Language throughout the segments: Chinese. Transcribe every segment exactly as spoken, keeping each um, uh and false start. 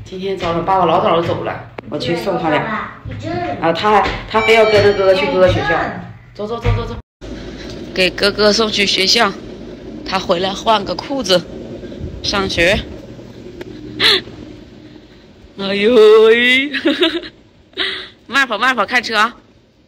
今天早上爸爸老早就走了，我去送他俩。啊，他还他非要跟着哥哥去哥哥学校。走走走走走，给哥哥送去学校，他回来换个裤子，上学。哎呦喂，慢跑慢跑，看车啊！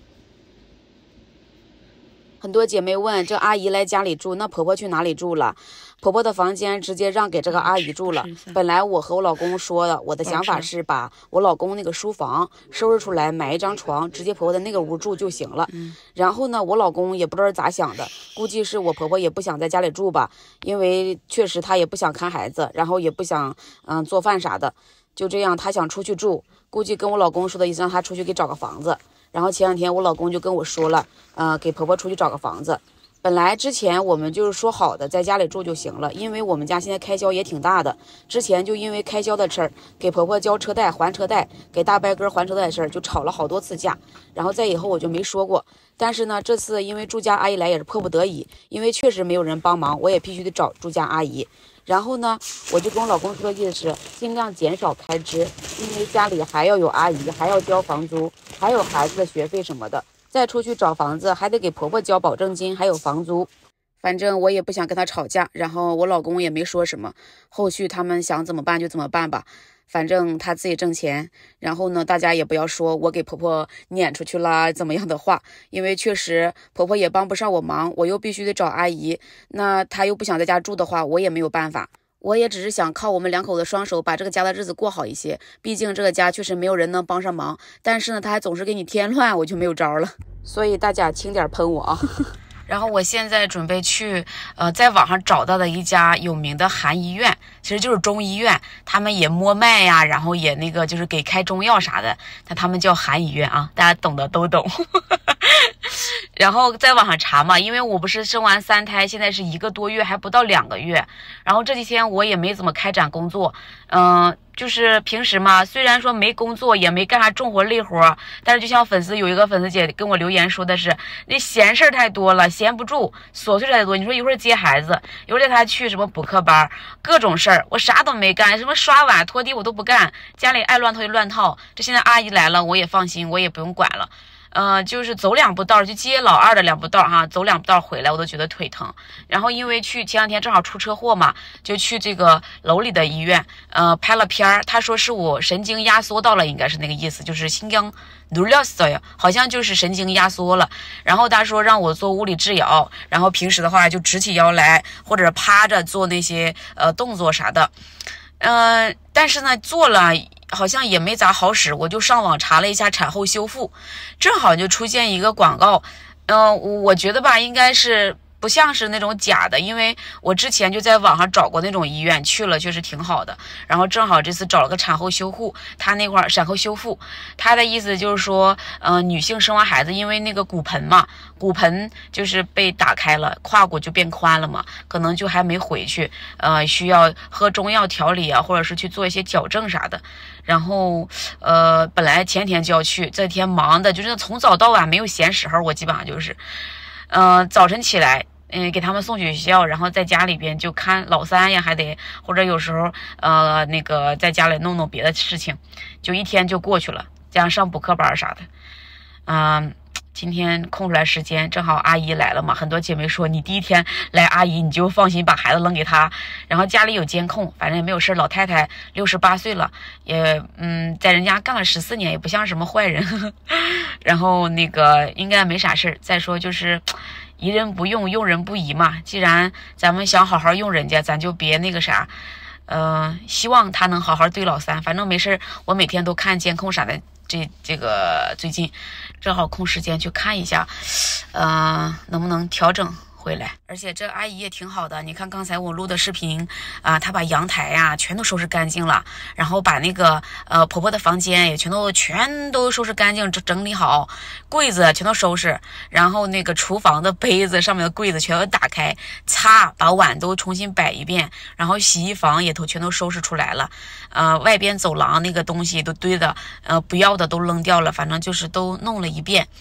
很多姐妹问，这阿姨来家里住，那婆婆去哪里住了？婆婆的房间直接让给这个阿姨住了。本来我和我老公说的，我的想法是把我老公那个书房收拾出来，买一张床，直接婆婆在那个屋住就行了。嗯、然后呢，我老公也不知道咋想的，估计是我婆婆也不想在家里住吧，因为确实她也不想看孩子，然后也不想嗯做饭啥的，就这样她想出去住，估计跟我老公说的意思让她出去给找个房子。然后前两天我老公就跟我说了，呃，给婆婆出去找个房子。本来之前我们就是说好的，在家里住就行了，因为我们家现在开销也挺大的。之前就因为开销的事儿，给婆婆交车贷、还车贷，给大伯哥还车贷的事儿，就吵了好多次架。然后在以后我就没说过。但是呢，这次因为住家阿姨来也是迫不得已，因为确实没有人帮忙，我也必须得找住家阿姨。然后呢，我就跟我老公说的意思是尽量减少开支，因为家里还要有阿姨，还要交房租，还有孩子的学费什么的。再出去找房子还得给婆婆交保证金，还有房租。反正我也不想跟她吵架，然后我老公也没说什么。后续他们想怎么办就怎么办吧，反正他自己挣钱。然后呢，大家也不要说我给婆婆撵出去啦怎么样的话，因为确实婆婆也帮不上我忙，我又必须得找阿姨，那她又不想在家住的话，我也没有办法。我也只是想靠我们两口子双手把这个家的日子过好一些，毕竟这个家确实没有人能帮上忙，但是呢他还总是给你添乱，我就没有招了。所以大家轻点喷我啊。然后我现在准备去呃在网上找到的一家有名的韩医院，其实就是中医院，他们也摸脉呀，然后也那个就是给开中药啥的，但他们叫韩医院啊，大家懂的都懂。然后在网上查嘛，因为我不是生完三胎，现在是一个多月，还不到两个月。然后这几天我也没怎么开展工作，嗯、呃，就是平时嘛，虽然说没工作，也没干啥重活累活，但是就像粉丝有一个粉丝姐跟我留言说的是，那闲事儿太多了，闲不住，琐碎太多。你说一会儿接孩子，一会儿带他去什么补课班，各种事儿，我啥都没干，什么刷碗拖地我都不干，家里爱乱套就乱套。这现在阿姨来了，我也放心，我也不用管了。呃，就是走两步道，就接老二的两步道哈，走两步道回来我都觉得腿疼。然后因为去前两天正好出车祸嘛，就去这个楼里的医院，呃，拍了片儿，他说是我神经压缩到了，应该是那个意思，就是心脏눌렸어요，好像就是神经压缩了。然后他说让我做物理治疗，然后平时的话就直起腰来或者趴着做那些呃动作啥的，嗯、呃，但是呢做了。好像也没咋好使，我就上网查了一下产后修复，正好就出现一个广告，嗯、呃，我觉得吧，应该是不像是那种假的，因为我之前就在网上找过那种医院，去了确实挺好的，然后正好这次找了个产后修复，他那块儿产后修复，他的意思就是说，呃，女性生完孩子，因为那个骨盆嘛，骨盆就是被打开了，胯骨就变宽了嘛，可能就还没回去，呃，需要喝中药调理啊，或者是去做一些矫正啥的。然后，呃，本来前天就要去，这天忙的，就是从早到晚没有闲时候，我基本上就是，呃，早晨起来，嗯、呃，给他们送去学校，然后在家里边就看老三呀，还得或者有时候，呃，那个在家里弄弄别的事情，就一天就过去了，加上上补课班啥的，嗯、呃。今天空出来时间，正好阿姨来了嘛，很多姐妹说你第一天来阿姨你就放心把孩子扔给她，然后家里有监控，反正也没有事，老太太六十八岁了，也嗯在人家干了十四年，也不像什么坏人，呵呵，然后那个应该没啥事。再说就是疑人不用，用人不疑嘛，既然咱们想好好用人家，咱就别那个啥。呃，希望他能好好对老三，反正没事，我每天都看监控啥的。这这个最近正好空时间去看一下，呃，能不能调整回来？而且这阿姨也挺好的，你看刚才我录的视频啊、呃，她把阳台呀、啊、全都收拾干净了，然后把那个呃婆婆的房间也全都全都收拾干净，整整理好，柜子全都收拾，然后那个厨房的杯子上面的柜子全都打开擦，把碗都重新摆一遍，然后洗衣房也都全都收拾出来了，呃，外边走廊那个东西都堆的，呃，不要的都扔掉了，反正就是都弄了一遍。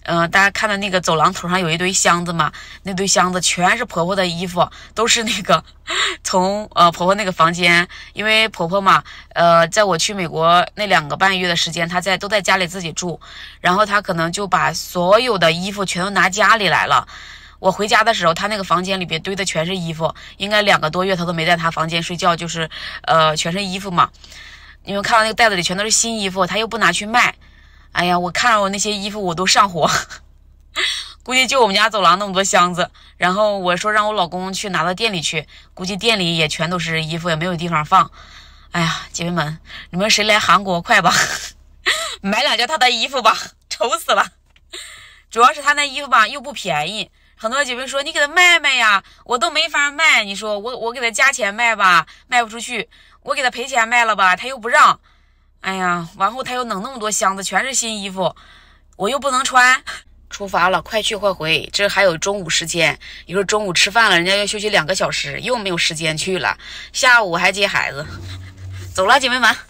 嗯、呃，大家看到那个走廊头上有一堆箱子嘛，那堆箱子全是婆婆的衣服，都是那个从呃婆婆那个房间，因为婆婆嘛，呃，在我去美国那两个半月的时间，她在都在家里自己住，然后她可能就把所有的衣服全都拿家里来了。我回家的时候，她那个房间里边堆的全是衣服，应该两个多月她都没在她房间睡觉，就是呃全是衣服嘛。你们看到那个袋子里全都是新衣服，她又不拿去卖。哎呀，我看着我那些衣服我都上火，估计就我们家走廊那么多箱子。然后我说让我老公去拿到店里去，估计店里也全都是衣服，也没有地方放。哎呀，姐妹们，你们谁来韩国快吧，买两件他的衣服吧，愁死了。主要是他那衣服吧又不便宜，很多姐妹说你给他卖卖呀，我都没法卖。你说我我给他加钱卖吧，卖不出去；我给他赔钱卖了吧，他又不让。哎呀，然后他又弄那么多箱子，全是新衣服，我又不能穿。出发了，快去快回，这还有中午时间。一会儿中午吃饭了，人家要休息两个小时，又没有时间去了。下午还接孩子，走了，姐妹们。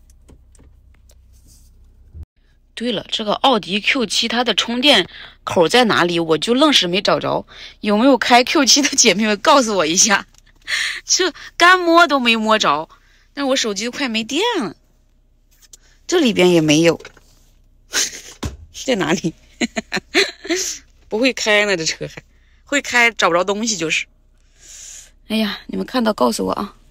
对了，这个奥迪 Q 七 它的充电口在哪里？我就愣是没找着。有没有开 Q 七 的姐妹们告诉我一下？这干摸都没摸着，但是我手机都快没电了。这里边也没有，在哪里？不会开呢，这车还会开，找不着东西就是。哎呀，你们看到告诉我啊。